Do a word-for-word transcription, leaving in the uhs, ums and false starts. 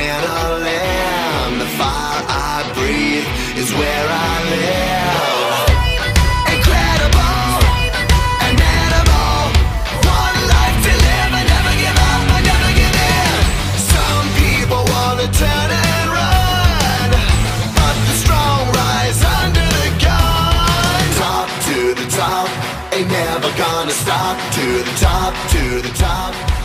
adrenaline. The fire I breathe is where I live. Incredible, an animal, one life to live and never give up and never give in. Some people wanna turn and run, but the strong rise under the gun. Top to the top, ain't never gonna stop. To the top, to the top.